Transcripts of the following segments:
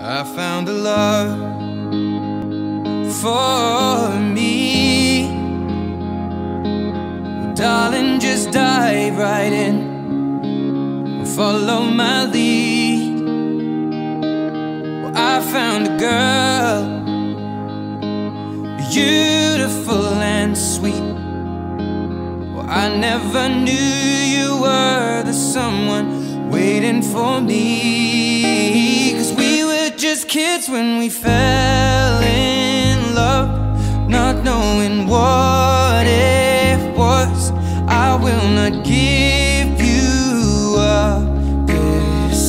I found a love for me. Well, darling, just dive right in and follow my lead. Well, I found a girl, beautiful and sweet. Well, I never knew you were the someone waiting for me. 'Cause we were just kids when we fell in love, not knowing what it was. I will not give you up this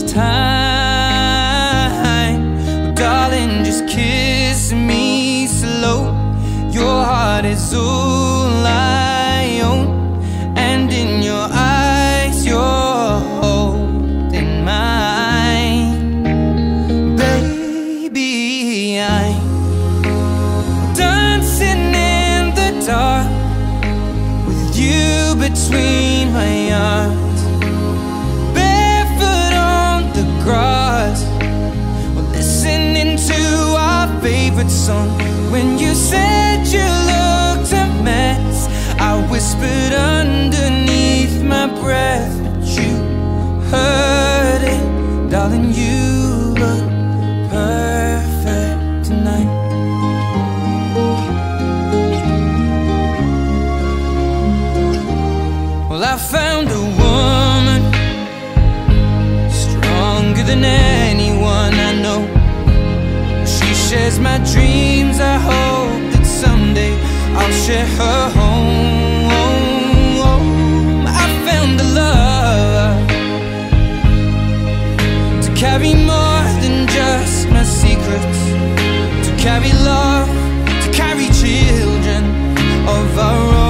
time. Darling, just kiss me slow. Your heart is all I own, and in your eyes you're holding mine. Baby, I'm dancing in the dark with you between my arms, barefoot on the grass. We're listening to our favorite song. When you said you looked a mess, I whispered underneath my breath, but you heard it. Darling, you look perfect tonight. Well, I found a woman stronger than anyone I know. She shares my dreams. I hope that someday I'll share her home. I found a love to carry more than just my secrets, to carry love, to carry children of our own.